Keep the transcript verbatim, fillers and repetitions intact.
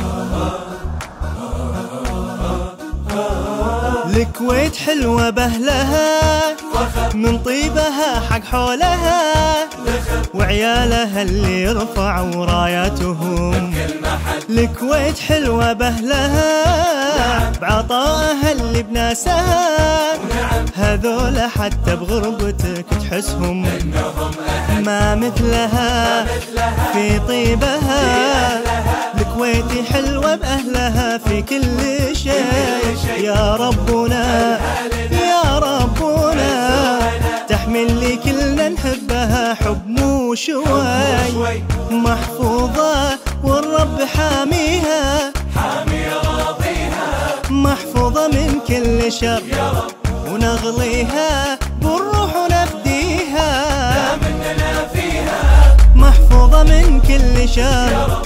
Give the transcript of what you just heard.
الكويت حلوة بأهلها من طيبها حق حولها، وعيالها اللي يرفعوا راياتهم. الكويت حلوة بأهلها بعطائها اللي بناسها، هذولا حتى بغربتك تحسهم ما مثلها في طيبها. الكويتي حلوة بأهلها في كل شيء، يا ربنا يا ربنا تحمل لي كلنا نحبها حب مو شوي. محفوظة والرب حاميها، حامي راضيها، محفوظة من كل شر ونغليها بالروح ونفديها، لا مننا فيها. محفوظة من كل شر